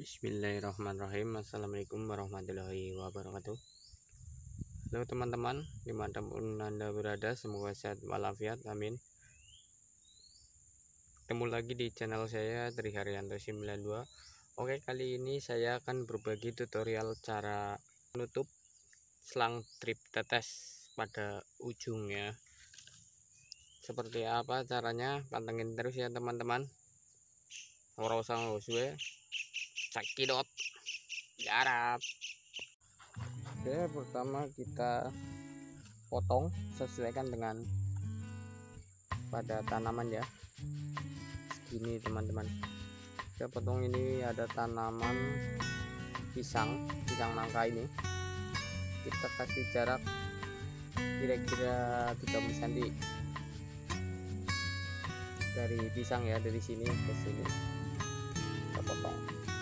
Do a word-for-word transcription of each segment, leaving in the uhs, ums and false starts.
Bismillahirrahmanirrahim. Assalamualaikum warahmatullahi wabarakatuh. Halo teman-teman, dimanapun Anda berada, semoga sehat walafiat, amin. Ketemu lagi di channel saya Triharyanto sembilan dua. Oke, kali ini saya akan berbagi tutorial cara menutup selang drip tetes pada ujungnya. Seperti apa caranya? Pantengin terus ya teman-teman. Ora usah nguswe. Cekidot garap. Oke, pertama kita potong sesuaikan dengan pada tanaman ya, segini teman-teman. Kita potong, ini ada tanaman pisang pisang nangka, ini kita kasih jarak kira-kira tiga puluh sentimeter dari pisang ya, dari sini ke sini kita potong.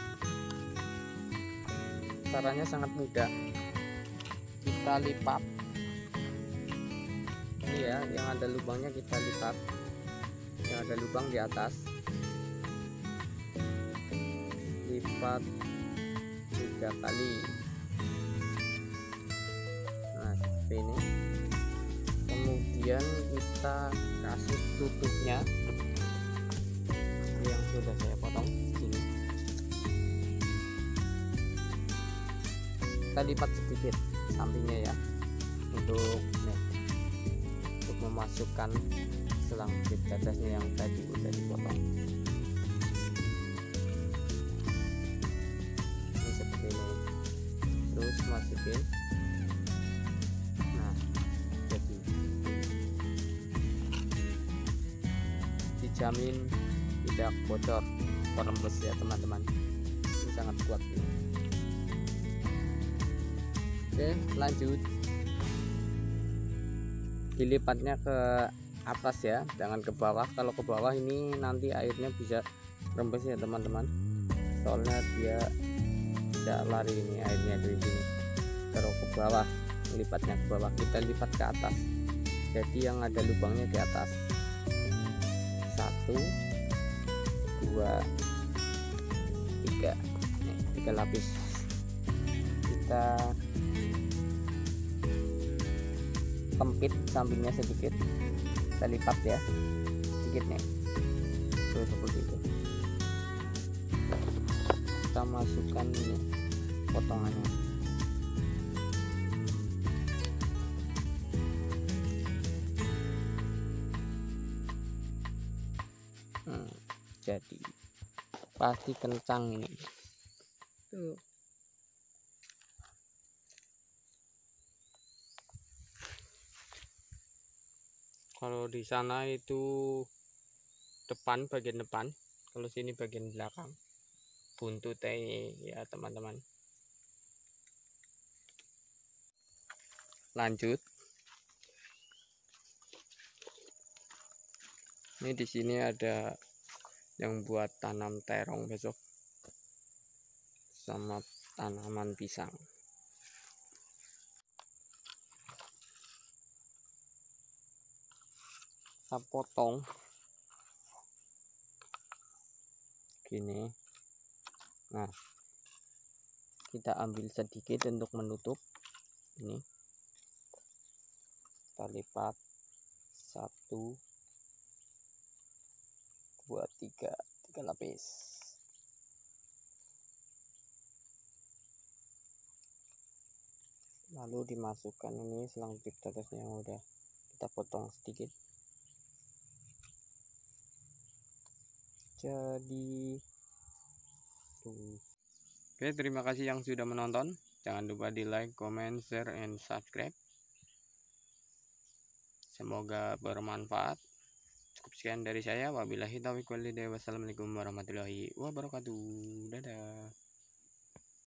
Caranya sangat mudah, kita lipat ini ya, yang ada lubangnya kita lipat, yang ada lubang di atas lipat tiga kali. Nah seperti ini, kemudian kita kasih tutupnya yang sudah saya potong sini. Kita lipat sedikit sampingnya ya, untuk nih, untuk memasukkan selang drip tetesnya yang tadi udah dipotong. Ini seperti ini, terus masukin. Nah jadi dijamin tidak bocor, rembes ya teman-teman, ini sangat kuat ini. Oke, lanjut dilipatnya ke atas ya, jangan ke bawah. Kalau ke bawah ini nanti airnya bisa rembes ya teman-teman, soalnya dia bisa lari ini airnya dari sini. Kalau ke bawah, lipatnya ke bawah, kita lipat ke atas, jadi yang ada lubangnya di atas. Satu, dua, tiga, nih, tiga lapis. Kita tempit sampingnya sedikit, kita lipat ya sedikit nih, tuh seperti itu. Kita masukkan ini potongannya. Hmm, jadi pasti kencang ini tuh. Kalau di sana itu depan, bagian depan, kalau sini bagian belakang, buntutnya ya teman-teman. Lanjut, ini di sini ada yang buat tanam terong besok sama tanaman pisang. Kita potong gini. Nah kita ambil sedikit untuk menutup ini, kita lipat satu, dua, tiga, tiga lapis. Lalu dimasukkan ini selang drip tetesnya yang udah kita potong sedikit. Jadi tuh. Oke, terima kasih yang sudah menonton. Jangan lupa di like, comment, share, and subscribe. Semoga bermanfaat. Cukup sekian dari saya. Wabillahi taufiq wal hidayah. Wassalamualaikum warahmatullahi wabarakatuh. Dadah.